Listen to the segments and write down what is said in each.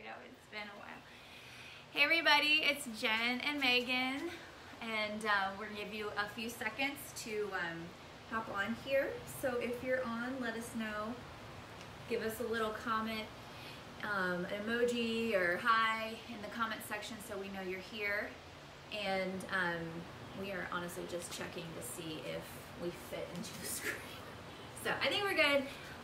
know, it's been a while. Hey everybody, it's Jen and Megan, and we're gonna give you a few seconds to hop on here. So if you're on, let us know. Give us a little comment, an emoji or hi in the comment section so we know you're here. And we are honestly just checking to see if we fit into the screen. So I think we're good.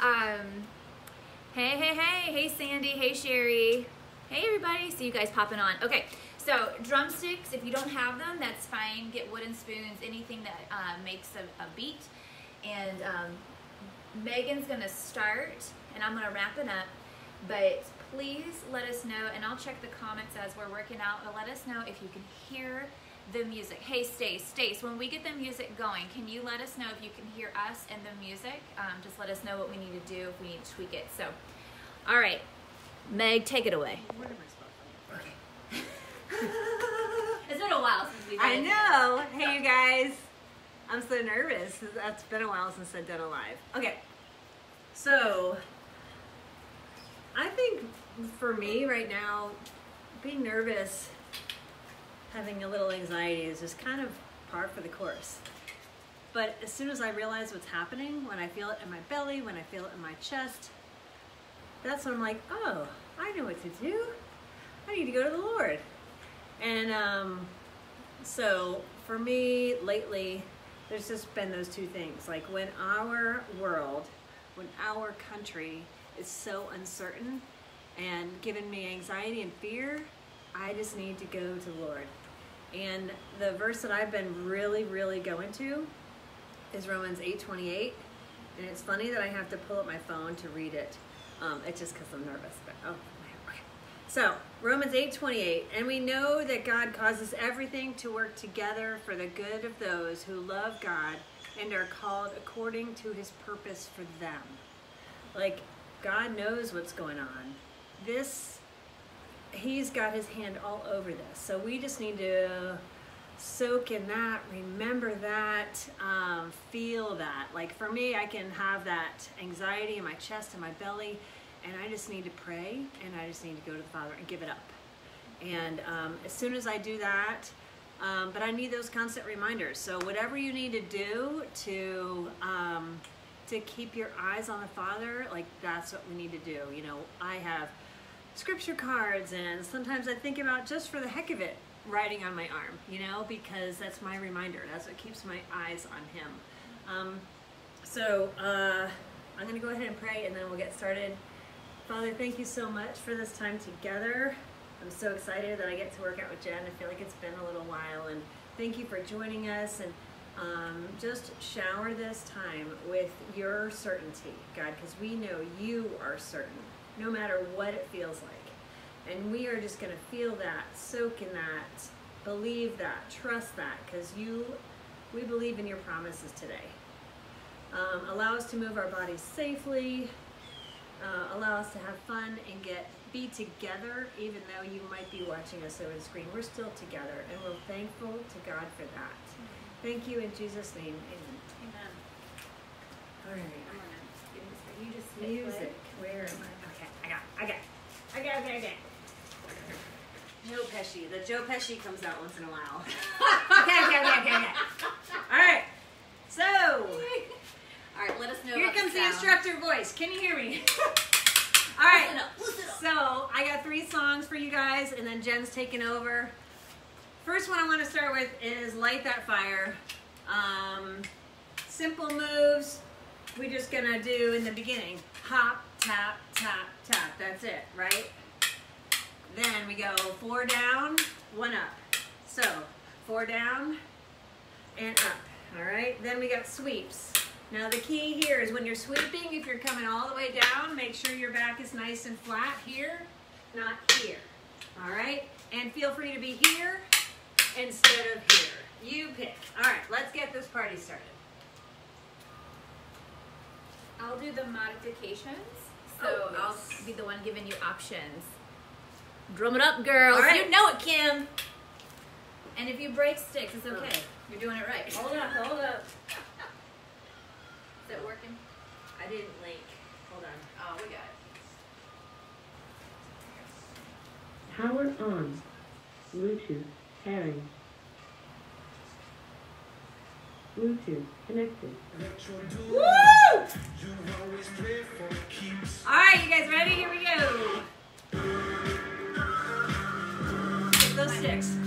Hey Sandy, hey Sherry. Hey everybody, see you guys popping on. Okay, so drumsticks, if you don't have them, that's fine. Get wooden spoons, anything that makes a beat. And Megan's gonna start, and I'm gonna wrap it up. But please let us know, and I'll check the comments as we're working out, but let us know if you can hear the music. Hey Stace, when we get the music going, can you let us know if you can hear us and the music? Just let us know what we need to do, if we need to tweak it. So, all right, Meg, take it away. Where am I supposed to? Okay. It's been a while since we've I know. Hey you guys. I'm so nervous. That's been a while since I've done a live. Okay. So, I think for me right now, being nervous, having a little anxiety is just kind of par for the course. But as soon as I realize what's happening, when I feel it in my belly, when I feel it in my chest, that's when I'm like, oh, I know what to do. I need to go to the Lord. And so for me lately, there's just been those two things. Like when our world, when our country is so uncertain and giving me anxiety and fear, I just need to go to the Lord. And the verse that I've been really going to is Romans 8:28. And it's funny that I have to pull up my phone to read it. It's just because I'm nervous. But okay. So Romans 8:28, and we know that God causes everything to work together for the good of those who love God and are called according to His purpose for them. Like God knows what's going on. He's got His hand all over this. So we just need to soak in that, remember that, feel that. Like for me, I can have that anxiety in my chest and my belly, and I just need to pray, and I just need to go to the Father and give it up. And as soon as I do that, but I need those constant reminders. So whatever you need to do to keep your eyes on the Father, like that's what we need to do. You know, I have scripture cards, and sometimes I think about, just for the heck of it, writing on my arm, you know, because that's my reminder. That's what keeps my eyes on Him. So I'm going to go ahead and pray, and then we'll get started. Father, thank you so much for this time together. I'm so excited that I get to work out with Jen. I feel like it's been a little while, and thank you for joining us, and just shower this time with your certainty, God, because we know you are certain, no matter what it feels like. And we are just going to feel that, soak in that, believe that, trust that, because we believe in your promises today. Allow us to move our bodies safely, allow us to have fun and be together, even though you might be watching us over the screen. We're still together, and we're thankful to God for that. Thank you in Jesus' name. Amen. Amen. All right. I'm gonna give this for you. Just hit Music. play. Where am I? Okay, I got it. Joe Pesci. The Joe Pesci comes out once in a while. Okay. All right. So, All right, let us know. here about comes the sound. instructor voice. Can you hear me? All right. Listen up. So, I got 3 songs for you guys, and then Jen's taking over. First one I want to start with is Light That Fire. Simple moves. We're just going to do in the beginning. Hop, tap, tap, tap. That's it, right? Then we go 4 down, 1 up. So 4 down and up. All right. Then we got sweeps. Now the key here is when you're sweeping, if you're coming all the way down, make sure your back is nice and flat here, not here. All right. And feel free to be here instead of here. You pick. All right. Let's get this party started. I'll do the modifications, so Oh, yes. I'll be the one giving you options. Drum it up, girls. All right. You know it, Kim. And if you break sticks, it's okay. You're doing it right. Hold up. Is it working? I didn't link. Hold on. Oh, we got it. Power on. Bluetooth pairing. Bluetooth connected. Woo! All right, you guys ready? Here we go. Take those sticks.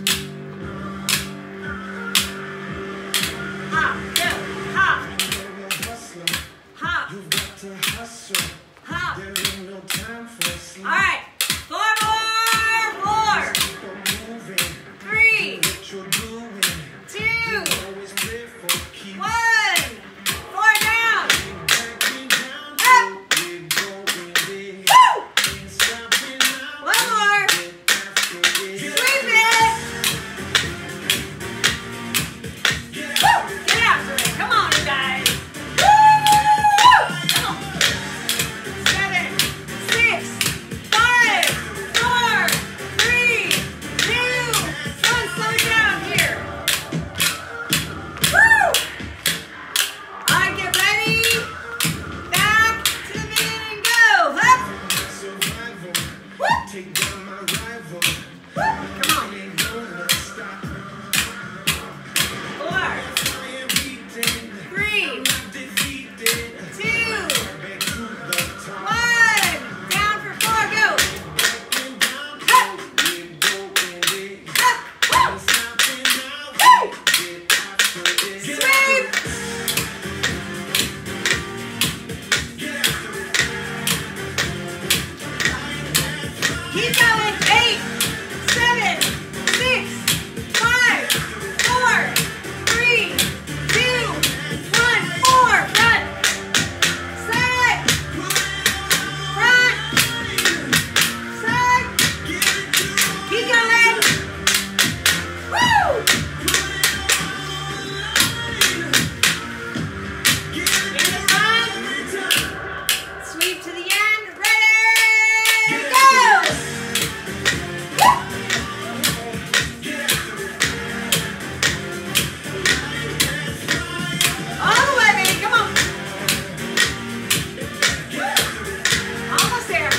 Hop, go, hop. Hop. Hop. All right, 4 more. 4, 3, 2, 1. 4 down. Up. Woo! 1 more. Sweep it. Woo! Get after it. Come on, you guys. Woo! Come on. 7, 6, 5, 4, 3, 2, 1. Slow it down here. Woo! All right, get ready. Back to the minute and go. Up. Whoop. Whoop. Come on. 4, 3, 2, 1. Down for 4. Go. Up. Up. Woo. Woo. Sweep. Keep going. 8, 7, 6, 5, 4, 3, 2, 1. 4. Front. Side. Front. Side. Keep going. Woo! In the front. Sweep to the end. Ready. Go! Woo! All the way, baby. Come on. Almost there.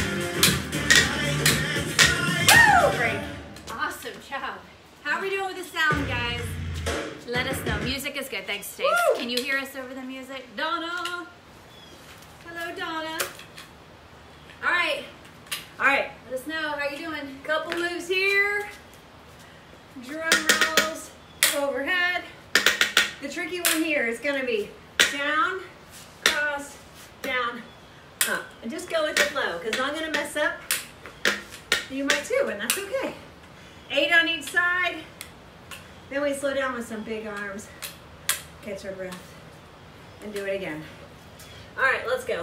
Woo! Great. Awesome job. How are we doing with the sound, guys? Let us know. Music is good. Thanks, Stace. Woo! Can you hear us over the music? Donna. Hello, Donna. All right. All right. Let us know. How you doing? Couple moves here. Drum rolls overhead. The tricky one here is going to be down, cross, down, up. And just go with the flow, because I'm going to mess up. You might too, and that's okay. 8 on each side. Then we slow down with some big arms. Catch our breath. And do it again. All right, let's go.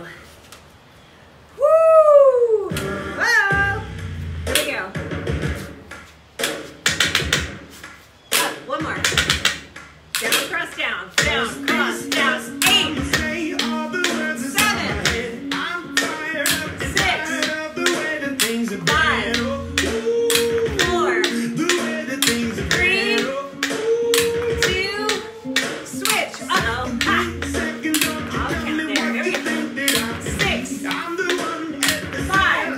Woo! Whoa! Here we go. Up, 1 more. Down, cross, down. Down, cross, down. 8. 7. 6. 5. 4. 3. 2. Switch. Uh-oh. Ha. I'll count there. There we go. 6. 5.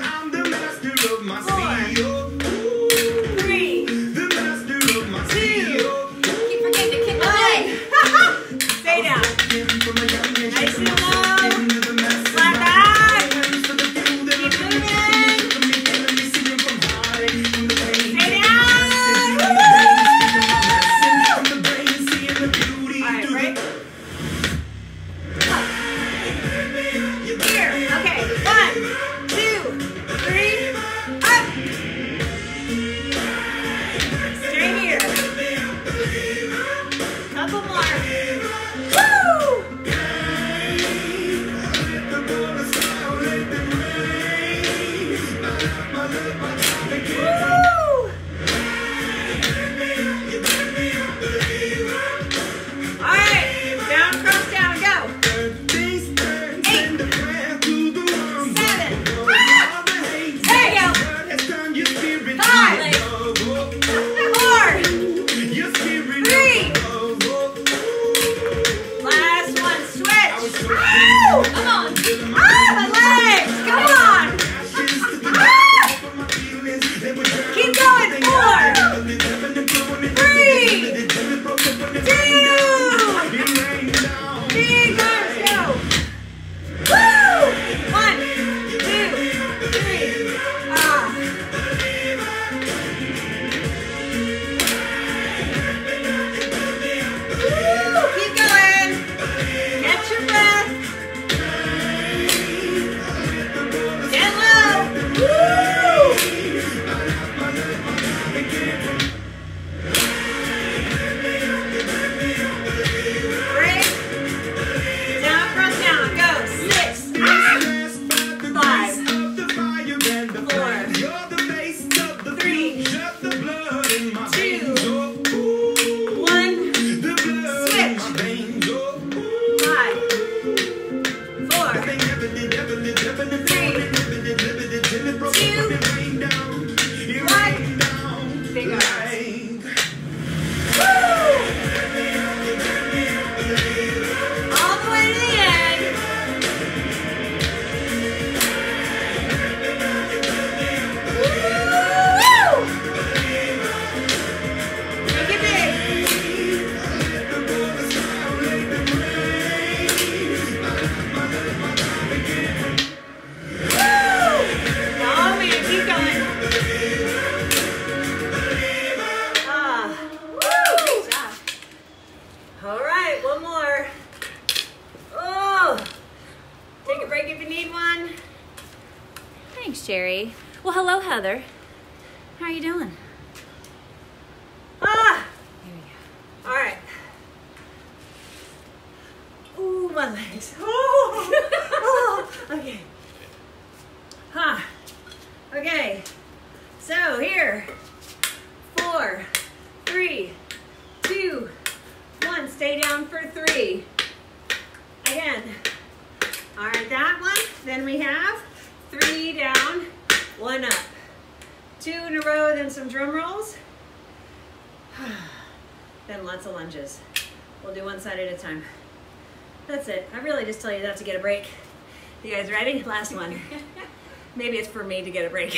4. 3. 2. Keep forgetting to kick the leg. Stay down. Nice and low. Flat back. Keep moving. Stay down. Woo! All right, break. Up. Here. Okay. 1, 2, 3. Up. Stay here. Couple more. Woo! Woo! All right, down, cross, down, go. 8, 7. There you go. 5, 4, 3. Last one, switch. Woo! Come on. Ah, my legs. Come on. Ah! Keep other. How are you doing? Ah! Here we go. All right. Ooh, my legs. Oh, okay. Huh. Okay. So here. 4, 3, 2, 1. Stay down for 3. Again. All right, that one. Then we have 3 down, 1 up. 2 in a row, then some drum rolls. Then lots of lunges. We'll do one side at a time. That's it. I really just tell you that to get a break. You guys ready? Last one. Maybe it's for me to get a break.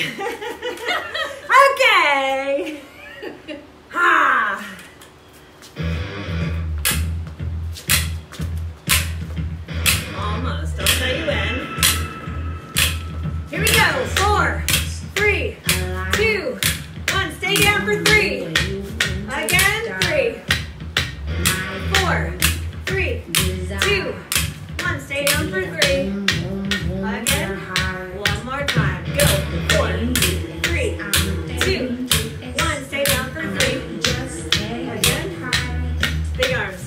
Okay. Ha. Almost. I'll tell you when. Here we go. 4, 3, 2, 1. Stay down for 3. Again. 3, 4, 3, 2, 1. Stay down for 3. Again. One more time. Go. 4, 3, 2, 1. Stay down for 3. Again. Big arms.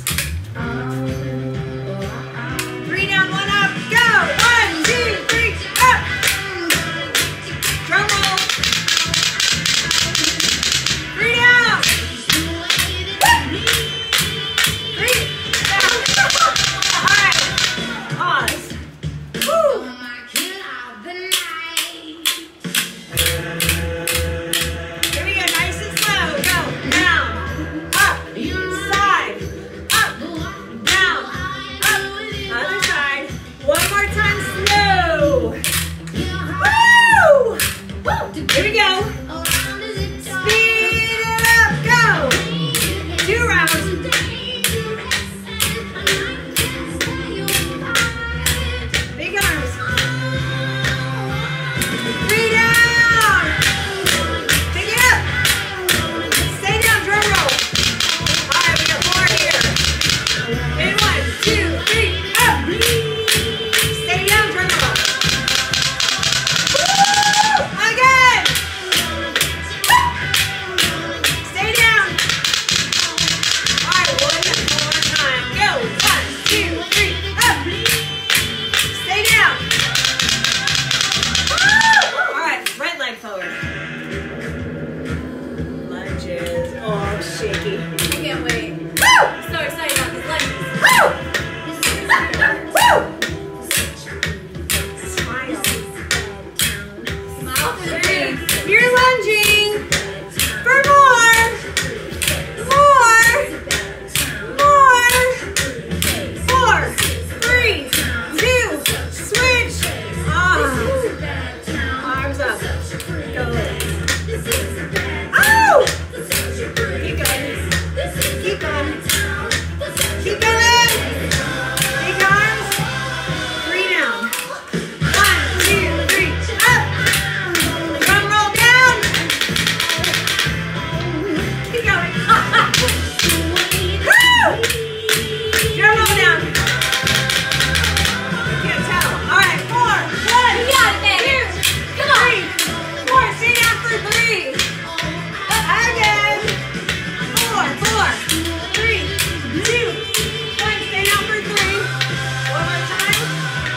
3 down, 1 up. Go. 1, 2, 3, up. Drum roll. 3 down. 3 down. All right. Pause. Woo. Here we go. Nice and slow. Go. Down. Up. Side. Up. Down. Up. Other side. One more time. Slow. Woo! Woo! Here we go. Speed it up. Go. 2 rounds. Big arms. 3 down. Pick it up. Stay down. Drum roll. All right, we got 4 here. And 1, 2, 3, up. Stay down. Drum roll. Woo! Again. Stay down. All right, one more time. Go. 1, 2, 3, up. Stay down. Woo! All right, right leg forward. Lunges. Oh, I'm shaky. I can't wait. Woo! So excited about these lunges. Woo! Woo! Smile. Smile through the face. You're lunging for more. More. More. 4, 3, 2, switch. Arms up. Go. Oh! Keep going. Keep going. Keep going. Big arms. 3 down. 1, 2, 3, up. Drum roll down. Keep going. Woo! Drum roll down. Can't tell. All right, 4, 1, You got it, Megan. 2, Come on. 3, 4. Stay down for 3. Again. 4, 4, 3, 2, 1. Stay down for 3. One more time.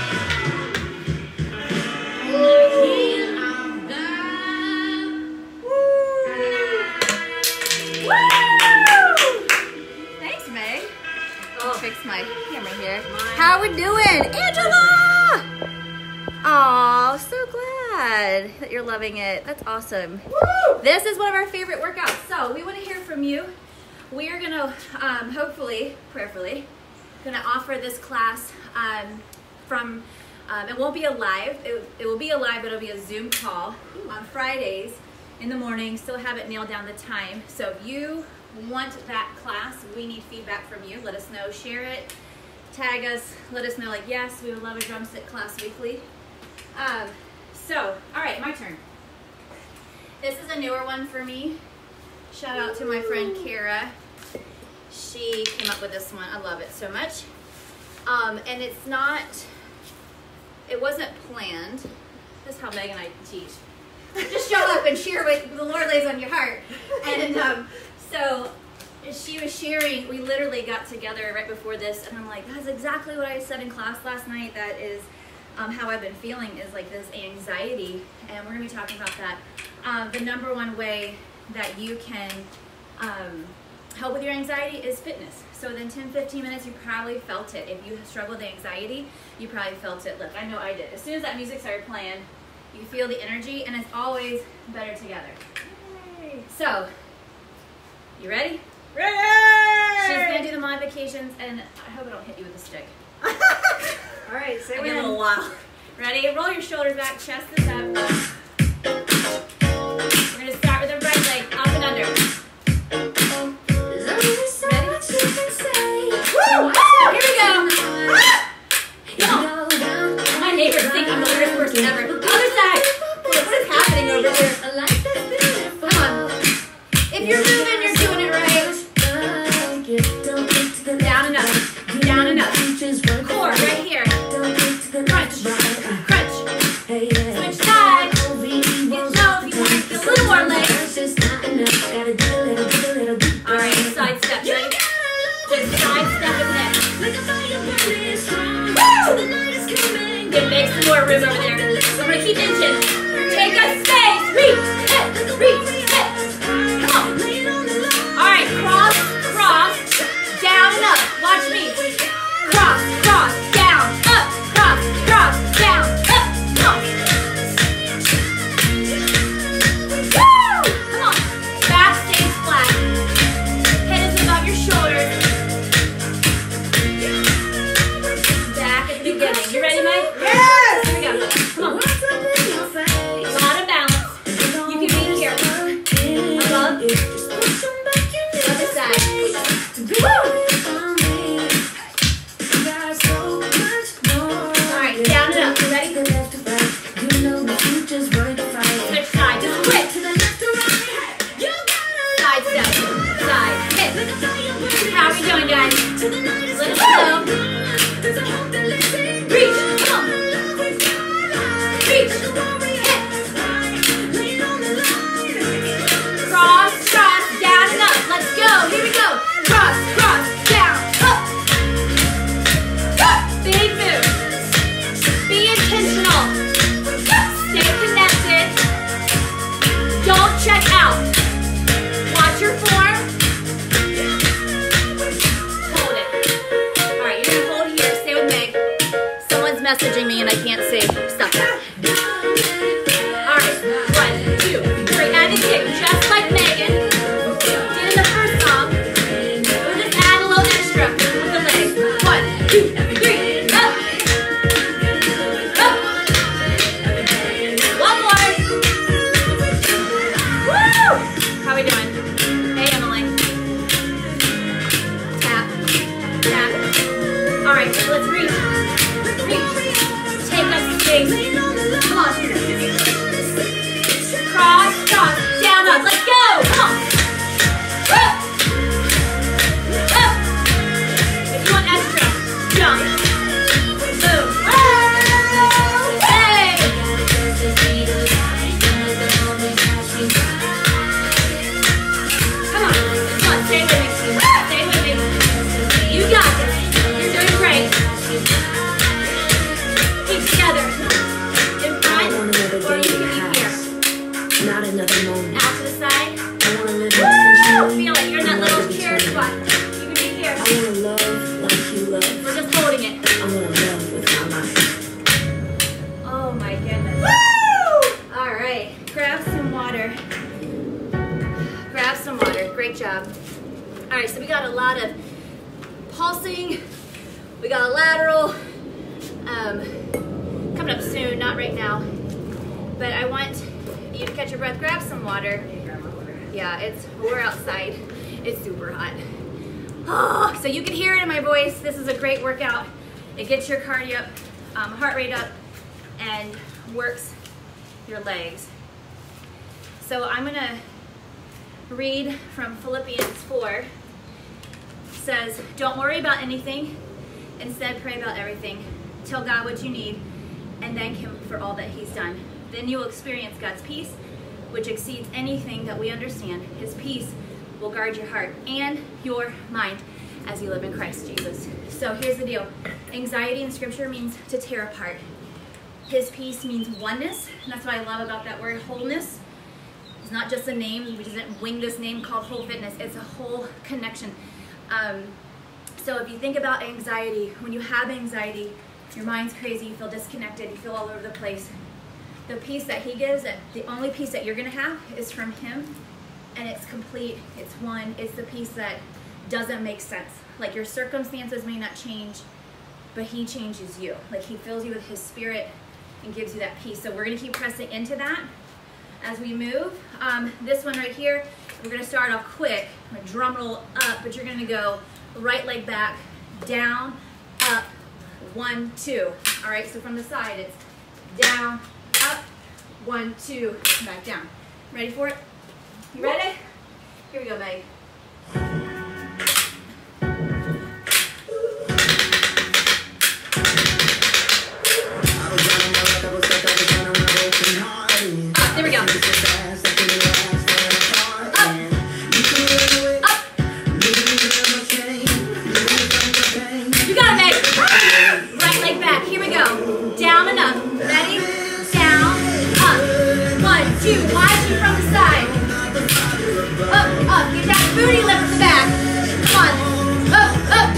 Thanks, Meg. Oh, Fix my camera here. Mine. How we doing, Angela? Oh, so glad that you're loving it. That's awesome. Woo! This is one of our favorite workouts. So we want to hear from you. We are gonna hopefully, prayerfully, gonna offer this class from. It won't be a live. It will be a live, but it'll be a Zoom call on Fridays in the morning. Still haven't nailed down the time. So if you want that class, we need feedback from you. Let us know. Share it. Tag us. Let us know. Like, yes, we would love a drumstick class weekly. So, all right, my turn. This is a newer one for me. Shout out to my friend Kara. She came up with this one. I love it so much. And it's not, it wasn't planned. This is how Meg and I teach. Just show up and share what the Lord lays on your heart. And so she was sharing, we literally got together right before this, and I'm like, that's exactly what I said in class last night. That is how I've been feeling, is like this anxiety, and we're going to be talking about that. The number one way that you can help with your anxiety is fitness. So within 10-15 minutes, you probably felt it. If you struggle with anxiety, you probably felt it. Look, I know I did. As soon as that music started playing, you feel the energy, and it's always better together. Yay. So, you ready? Ready! She's going to do the modifications, and I hope I don't hit you with a stick. All right, say Give we it a little while. Ready? Roll your shoulders back, chest is up. We're going to start with the right leg, up and under. Woo! Here we go. Come on. My neighbors think I'm the weirdest person ever. Other side. What is happening over here? Come on. If you're moving, you're doing it right. Down and up. Down and up. Core right here. Crunch. Crunch. Switch side. You know if you want to get a little more legs. All right, side step. Ready? Just side step and next. Woo! Then make some more room over there. I'm going to keep inching. Take up space. Reach. Hit. Reach. Hit. Come on. All right, cross. Cross. Down and up. Watch me. Cross. Cross. Down. Up. Cross. Cross. Down. Up. Come on. Woo! Come on. Back stays flat. Head is above your shoulders. Back at the beginning. You ready, Mike? Yes! Here we go. Come on. A lot of balance. You can be here. Above. Other side. Woo! All right, down and up. You ready? Switch side. Just quick. Side step. Side. Hit. How are we doing, guys? A little slow. Reach. Come on. Reach. Hit. Cross, cross, down and up. Let's go. Here we go. Cross, cross, down, up. Big move. Be intentional. Stay connected. Don't check out. Watch your form. Hold it. All right, you're gonna hold here. Stay with Meg. Someone's messaging me and I can't see. Stop that. All right, 1, 2, 3, and a kick, just like Meghan did in the first song. We'll just add a little extra with the leg. 1, 2, 3, up. Up. One more. Woo! How we doing? Hey, Emily. Tap. Tap. All right, so let's reach. Reach. Take up space. Come on. Cross, cross, down, up. Let's go. Come on. Up. Up. If you want extra, jump. Move. Whoa. Hey. Come on. Come on. Stay with me. Stay with me. You got this. You're doing great. Keep together. In front, or you can be here. Not another moment. Out to the side. I wanna live Woo! intentionally. Feel it. You're in that little chair spot. You can be here. I wanna love like you love. We're just holding it. I wanna love with my life. Oh my goodness. Woo! All right. Grab some water. Grab some water. Great job. All right, so we got a lot of pulsing. We got a lateral. Coming up soon, not right now. But I want you to catch your breath. Grab some water. Yeah, we're outside. It's super hot. Oh, so you can hear it in my voice. This is a great workout. It gets your cardio up, heart rate up, and works your legs. So I'm gonna read from Philippians 4. It says, don't worry about anything. Instead, pray about everything. Tell God what you need and thank him for all that he's done then you will experience God's peace, which exceeds anything that we understand. His peace will guard your heart and your mind as you live in Christ Jesus. So here's the deal. Anxiety in Scripture means to tear apart. His peace means oneness, and that's what I love about that word, wholeness. It's not just a name. We didn't wing this name called Whole Fitness. It's a whole connection. So if you think about anxiety, when you have anxiety, your mind's crazy, you feel disconnected, you feel all over the place. The peace that he gives, the only peace that you're going to have is from him, and it's complete, it's one, it's the peace that doesn't make sense. Like your circumstances may not change, but he changes you. Like he fills you with his spirit and gives you that peace. So we're going to keep pressing into that as we move. This one right here, we're going to start off quick, drum roll up, but you're going to go right leg back, down, up, 1, 2. All right, so from the side, it's down, up, 1, 2, back down. Ready for it? You ready? Here we go, Meg. There we go. Down and up. Ready? Down, up. 1, 2. Widen from the side. Up, up. Get that booty lift in the back. 1. Up, up.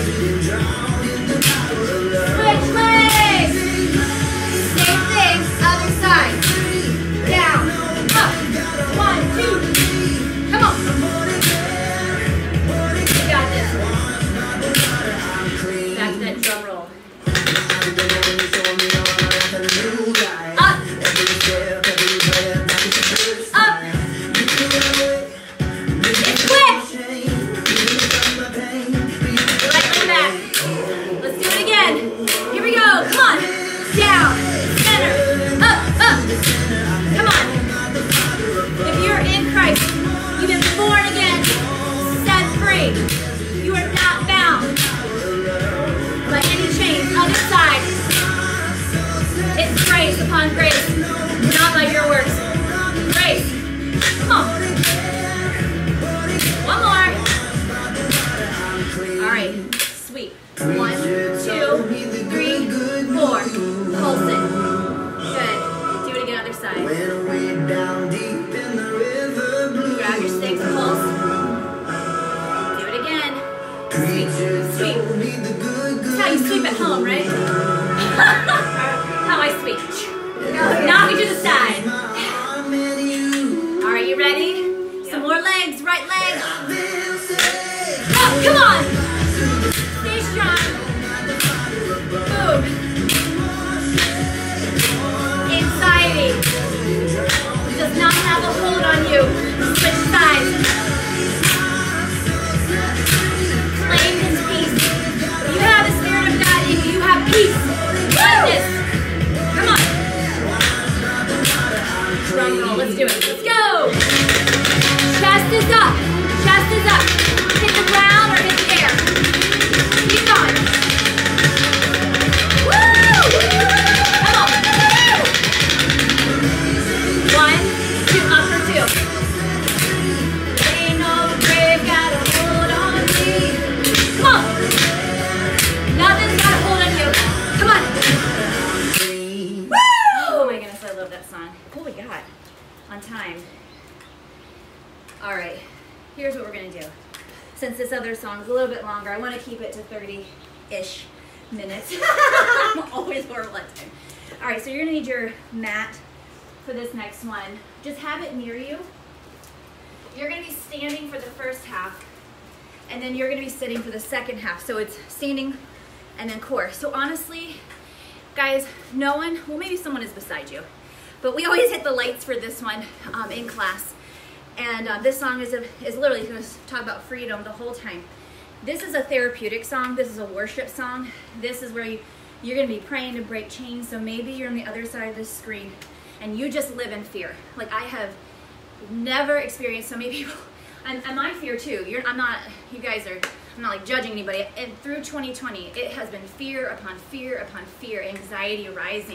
Switch legs. Same thing. Other side. Down, up. 1, 2. Come on. You got this. Back to that drum roll. Upon grace, not by your works. Grace. Come on. One more. All right. Sweep. 1, 2, 3, 4. Pulse it. Good. Do it again, other side. Grab your sticks, pulse. Do it again. Sweep. Sweep. That's how you sweep at home, right? How I sweep. Knock it to the side. All right, you ready? Some more legs, right leg. Up, come on. Stay strong. Move. Anxiety does not have a hold on you. Switch sides. Claim his peace. You have the Spirit of God in you. You have peace. Oneness. Come on. Drum roll. Let's do it. Let's go. Chest is up. Chest is up. Hit the ground or hit the air. Keep going. Woo! Come on. 1, 2. Up for 2. Ain't no grave got a hold on me. Come on. Nothing's got a hold on you. Come on. Oh my goodness, I love that song. What we got on time. All right, here's what we're gonna do. Since this other song is a little bit longer, I wanna keep it to 30-ish minutes. I'm always horrible at time. All right, so you're gonna need your mat for this next one. Just have it near you. You're gonna be standing for the first half, and then you're gonna be sitting for the second half. So it's standing and then core. So honestly, guys, no one, well maybe someone is beside you, but we always hit the lights for this one in class. And this song is literally going to talk about freedom the whole time. This is a therapeutic song. This is a worship song. This is where you're going to be praying to break chains. So maybe you're on the other side of the screen and you just live in fear. Like I have never experienced so many people, and my fear too. I'm not like judging anybody. And through 2020, it has been fear upon fear upon fear, anxiety rising.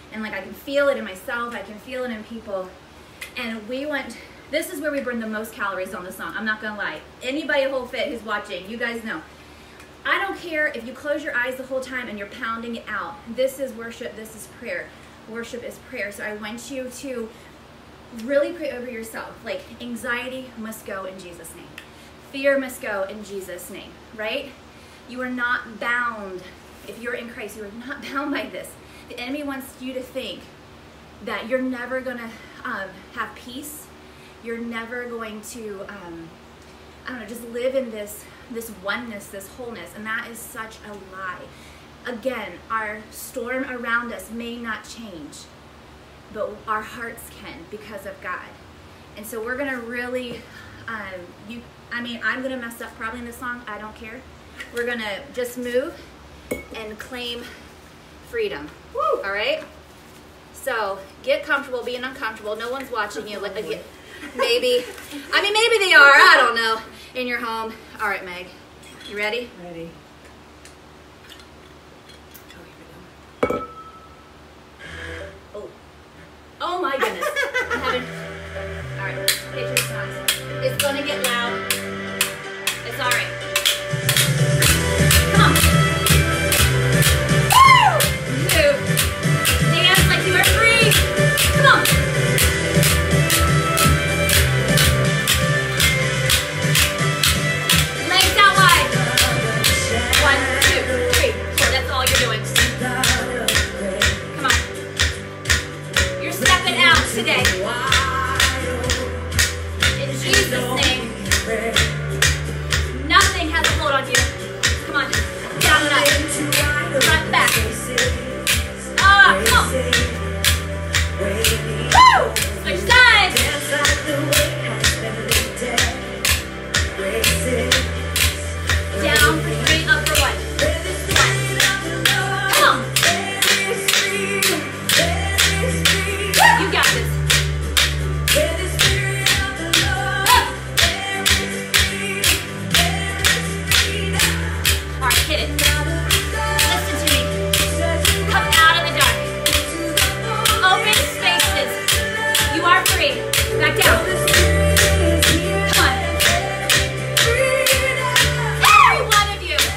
And like I can feel it in myself, I can feel it in people. And this is where we burn the most calories on the song. I'm not gonna lie. Anybody at Whole Fit who's watching, you guys know. I don't care if you close your eyes the whole time and you're pounding it out. This is worship, this is prayer. Worship is prayer. So I want you to really pray over yourself. Like anxiety must go in Jesus' name. Fear must go in Jesus' name, right? You are not bound. If you're in Christ, you are not bound by this. The enemy wants you to think that you're never going to have peace. You're never going to, I don't know, just live in this oneness, this wholeness. And that is such a lie. Again, our storm around us may not change, but our hearts can because of God. And so we're going to really, I'm going to mess up probably in this song. I don't care. We're going to just move and claim freedom. Woo! All right? So get comfortable being uncomfortable. No one's watching you. Maybe they are. I don't know. In your home. All right, Meg. You ready? Ready. Oh my goodness. I'm having... All right, get your songs. It's going to get loud. It's all right. Come on. Woo! Move. Dance like you are free. Come on. Legs out wide. 1, 2, 3, 4. That's all you're doing. Come on. You're stepping out today. In Jesus' name. Nothing has a hold on you. Come on. Down and up. Front, back. Come on. Woo! Switch sides. Down for 3, up for 1. Come on. You got this. Up. All right, hit it. Listen to me. Come out of the dark. Open spaces. You are free. Back down. Come on. Every one of you.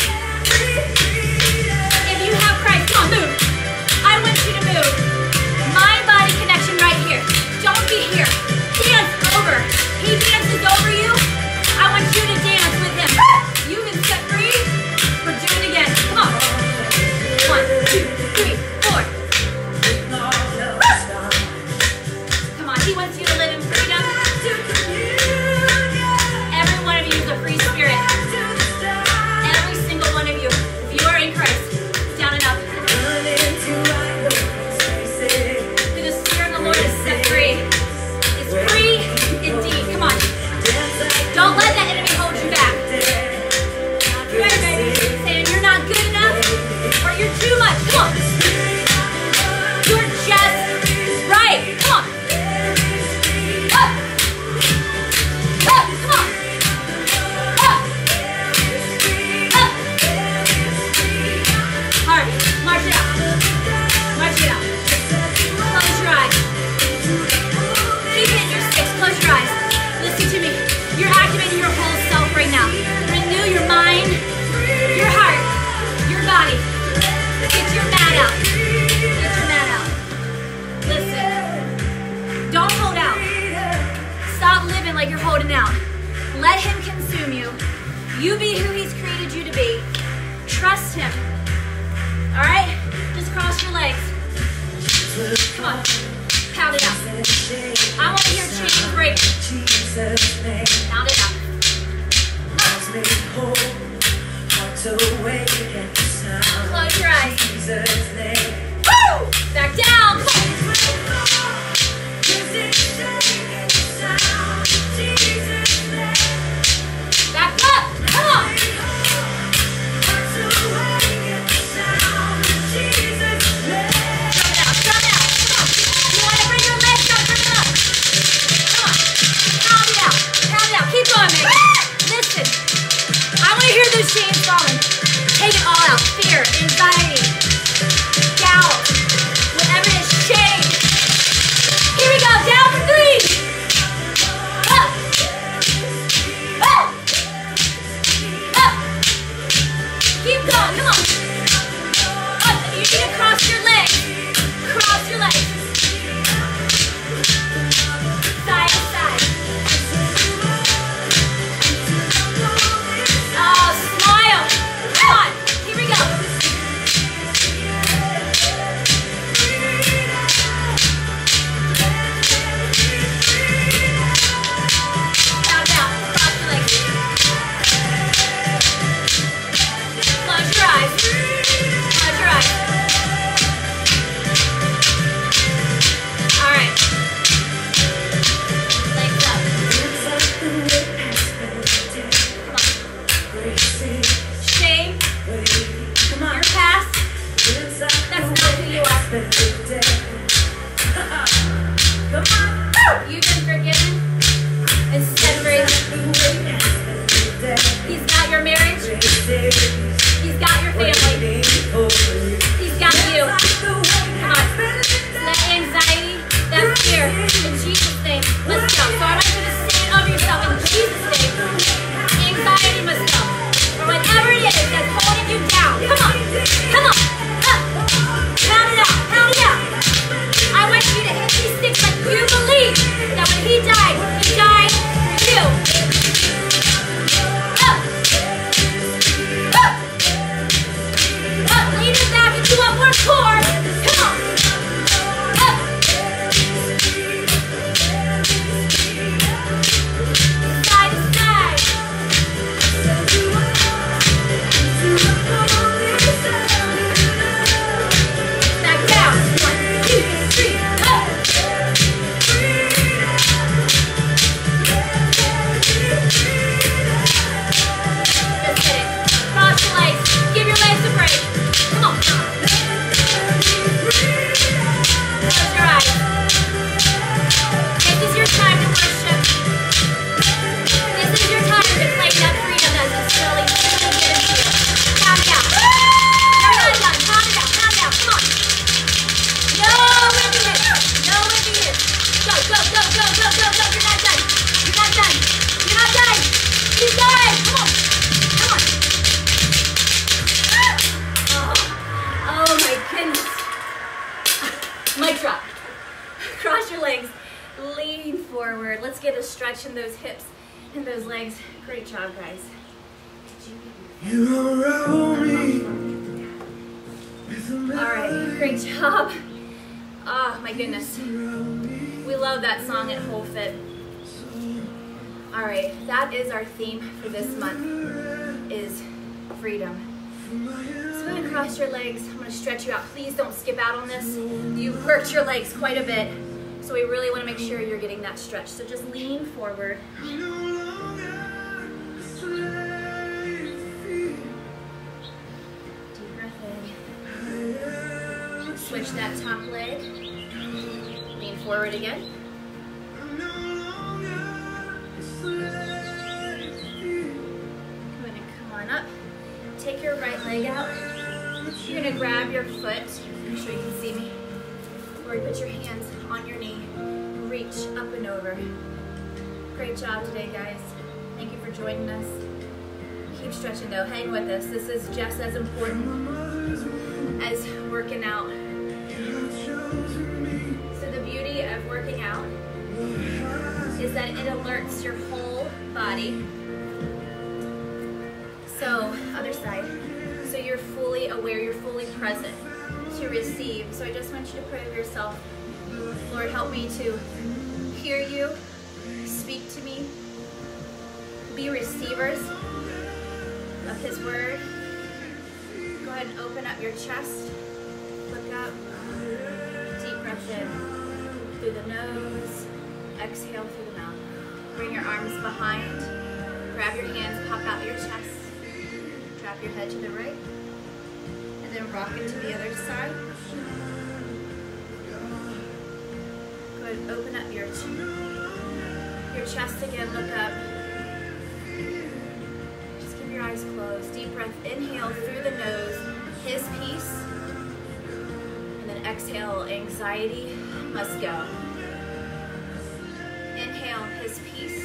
If you have Christ, come on, move. I want you to move. Mind-body connection right here. Don't be here. Dance over. He dances over you. I want you to dance with him. You've been set free. We're doing it again. Come on. 1, 2, 3, 4. Come on. He wants you to live in freedom. Every one of you is a free spirit. Every single one of you. If you are in Christ, down and up. For the Spirit of the Lord is set free. It's free indeed. Come on. Don't let that enemy hold you back. You ready, baby? Saying you're not good enough or you're too much. Come on. You're just right. Come on. Up. Up. Come on. Up. Up. All right. March it out. March it out. Close your eyes. Keep hitting your sticks. Close your eyes. Listen to me. You're activating your whole self right now. Renew your mind, your heart, your body. Get your mat out. Get your mat out. Listen. Don't hold out. Stop living like you're holding out. Let him consume you. You be who he's created you to be. Trust him. All right? Just cross your legs. Come on. Pound it out. I want to hear chains break. Pound it out. Close your eyes. Woo! Back down. Come on. Back up. Come on. Drum it out. Come on. You want to bring your legs up, bring it up. Come on. Pound it out. Pound it out. Keep going, man. Listen. I want to hear those chains falling. died. He died for you. Up. Up. Up. Lean it back into a more core. Come on. Up. Side to side. Back down. 1, 2, 3. Up. Just hit it. Cross the legs. Give your legs a break. Come on. Close your eyes. This is your time to worship. This is your time to claim that freedom that is slowly given to you. Calm down. You're not done. Calm down. Calm down. Come on. No Indians. No Indians. Go, go, go, go, go, go, go. You're not done. You're not done. You're not done. Keep going. Come on. Come on. Oh my goodness. Mic drop. Cross your legs. Lean forward. Let's get a stretch in those hips and those legs. Great job, guys. All right, great job. Oh my goodness. We love that song at Whole Fit. All right, that is our theme for this month, is freedom. So go ahead and cross your legs. I'm gonna stretch you out. Please don't skip out on this. You've worked your legs quite a bit, so we really wanna make sure you're getting that stretch. So just lean forward. Deep breath in. Switch that top leg. Lean forward again. Go ahead and come on up. Take your right leg out. You're gonna grab your foot. Make sure you can see me. Or you put your hands on your knee. Reach up and over. Great job today, guys. Thank you for joining us. Keep stretching though. Hang with us. This is just as important as working out. So the beauty of working out is that it alerts your whole body. So, other side. So you're fully aware, you're fully present to receive. So I just want you to pray over yourself. Lord, help me to hear you, speak to me, be receivers of His word. Go ahead and open up your chest. Look up. Deep breath in through the nose. Exhale through the mouth. Bring your arms behind. Grab your hands, pop out your chest. Drop your head to the right. And then rock it to the other side. Go ahead and open up your chest again. Look up. Just keep your eyes closed. Deep breath. Inhale through the nose. His peace. And then exhale. Anxiety must go. Inhale. His peace.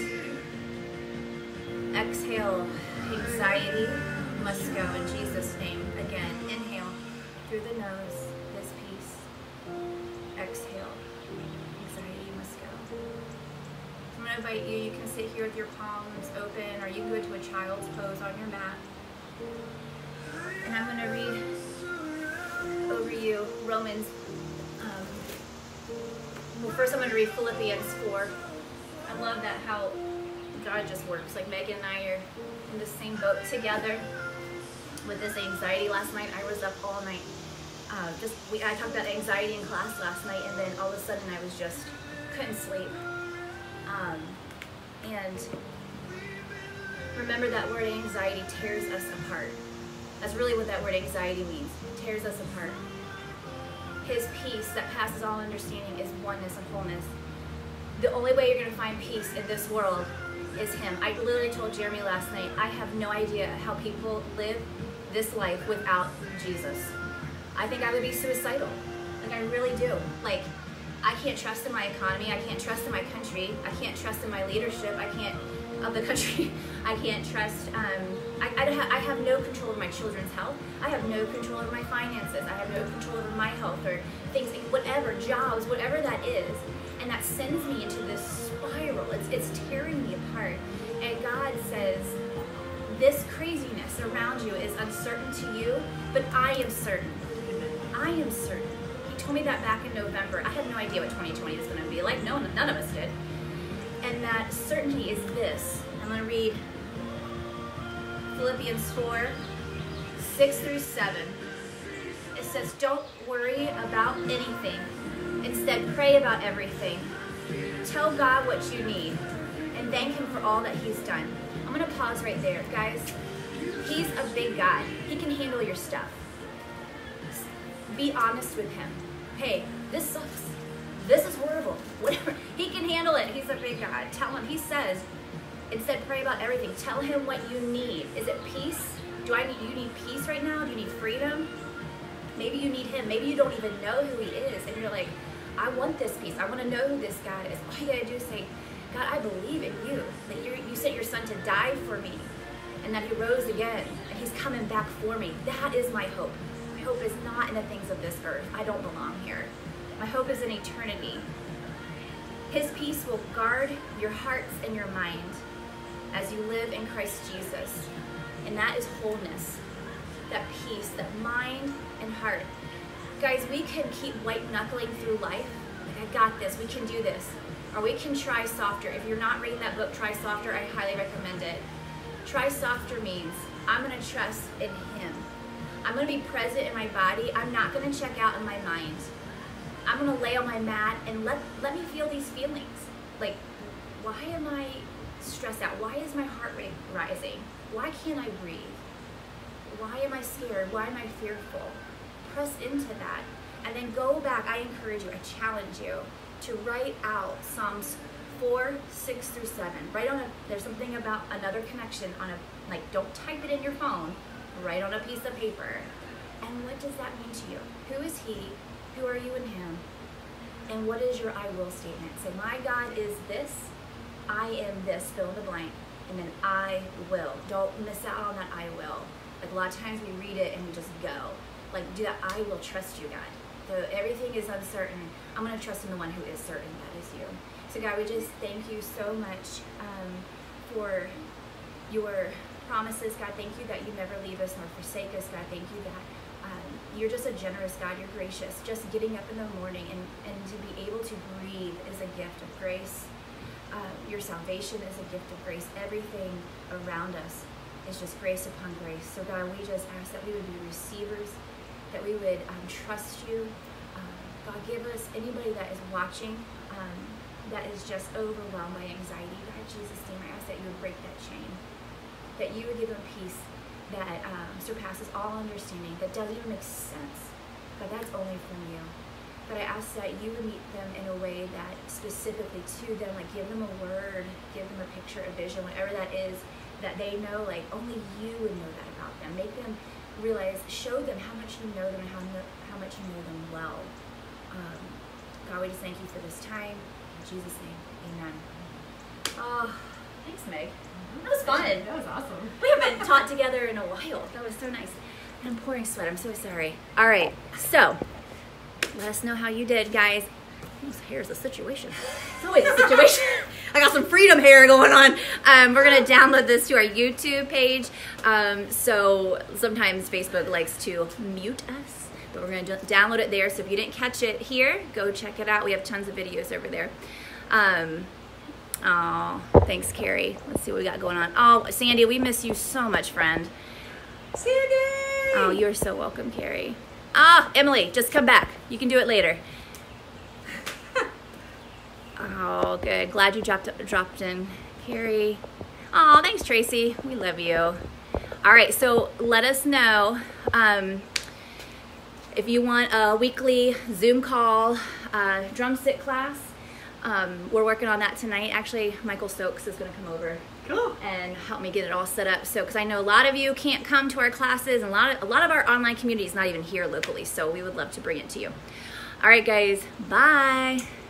Exhale. Anxiety must go in Jesus' name. Again, inhale through the nose, His peace. Exhale, anxiety must go. I'm going to invite you, you can sit here with your palms open, or you can go to a child's pose on your mat. And I'm going to read over you Romans, well first I'm going to read Philippians 4. I love that how God just works. Like Meghan and I are in the same boat together with this anxiety. Last night I was up all night. I talked about anxiety in class last night, and then all of a sudden I was just couldn't sleep. And remember that word anxiety tears us apart. That's really what that word anxiety means. It tears us apart. His peace that passes all understanding is oneness and wholeness. The only way you're going to find peace in this world is Him. I literally told Jeremy last night, I have no idea how people live this life without Jesus. I think I would be suicidal. Like, I really do. Like, I can't trust in my economy. I can't trust in my country. I can't trust in my leadership. I can't, of the country. I can't trust, I have no control over my children's health. I have no control over my finances. I have no control over my health or things, whatever, jobs, whatever that is. And that sends me into this spiral. It's tearing me apart. And God says, this craziness around you is uncertain to you, but I am certain. I am certain. He told me that back in November. I had no idea what 2020 is going to be like. No, none of us did. And that certainty is this. I'm going to read Philippians 4, 6 through 7. It says, don't worry about anything. Instead, pray about everything. Tell God what you need and thank Him for all that He's done. I'm going to pause right there. Guys, He's a big God. He can handle your stuff. Be honest with Him. Hey, this sucks. This is horrible. Whatever. He can handle it. He's a big God. Tell Him. He says, instead, pray about everything. Tell Him what you need. Is it peace? You need peace right now? Do you need freedom? Maybe you need Him. Maybe you don't even know who He is. And you're like, I want this peace. I want to know who this God is. All you got to do is say, God, I believe in you. That you sent your Son to die for me. And that He rose again. And He's coming back for me. That is my hope. My hope is not in the things of this earth. I don't belong here. My hope is in eternity. His peace will guard your hearts and your mind as you live in Christ Jesus. And that is wholeness. That peace, that mind and heart. Guys, we can keep white knuckling through life. Like, I got this, we can do this. Or we can try softer. If you're not reading that book, Try Softer, I highly recommend it. Try softer means I'm gonna trust in Him. I'm gonna be present in my body. I'm not gonna check out in my mind. I'm gonna lay on my mat and let me feel these feelings. Like, why am I stressed out? Why is my heart rate rising? Why can't I breathe? Why am I scared? Why am I fearful? Press into that. And then go back. I encourage you, I challenge you to write out Psalms 4, 6 through 7. There's something about another connection on don't type it in your phone, write on a piece of paper. And what does that mean to you? Who is He? Who are you in Him? And what is your I will statement? Say, my God is this, I am this, fill in the blank, and then I will. Don't miss out on that I will. Like, a lot of times we read it and we just go. Like, do that, I will trust you, God. Though everything is uncertain, I'm going to trust in the one who is certain, that is you. So God, we just thank you so much for your promises. God, thank you that you never leave us nor forsake us. God, thank you that you're just a generous God. You're gracious. Just getting up in the morning and to be able to breathe is a gift of grace. Your salvation is a gift of grace. Everything around us is just grace upon grace. So God, we just ask that we would be receivers, that we would trust you. God, give us anybody that is watching that is just overwhelmed by anxiety. God, in Jesus' name, I ask that you would break that chain, that you would give them peace that surpasses all understanding, that doesn't even make sense. But that's only from you. But I ask that you would meet them in a way that specifically to them, like give them a word, give them a picture, a vision, whatever that is, that they know, like only you would know that about them. Make them realize, show them how much you know them and how much you know them well. God, we just thank you for this time. In Jesus' name, amen. Oh, thanks, Meg. That was fun. That was awesome. We haven't taught together in a while. That was so nice. I'm pouring sweat. I'm so sorry. All right. So, let us know how you did, guys. This hair is a situation. It's always a situation. I got some freedom hair going on. We're going to download this to our YouTube page. So, sometimes Facebook likes to mute us. But we're going to download it there. So, if you didn't catch it here, go check it out. We have tons of videos over there. Oh, thanks, Carrie. Let's see what we got going on. Oh, Sandy, we miss you so much, friend. Sandy! Oh, you're so welcome, Carrie. Ah, Emily, just come back. You can do it later. Oh, good. Glad you dropped in, Carrie. Oh, thanks, Tracy. We love you. All right, so let us know if you want a weekly Zoom call drumstick class. We're working on that tonight. Actually, Michael Stokes is going to come over and help me get it all set up. So, because I know a lot of you can't come to our classes, and a lot of our online community is not even here locally. So we would love to bring it to you. All right, guys. Bye.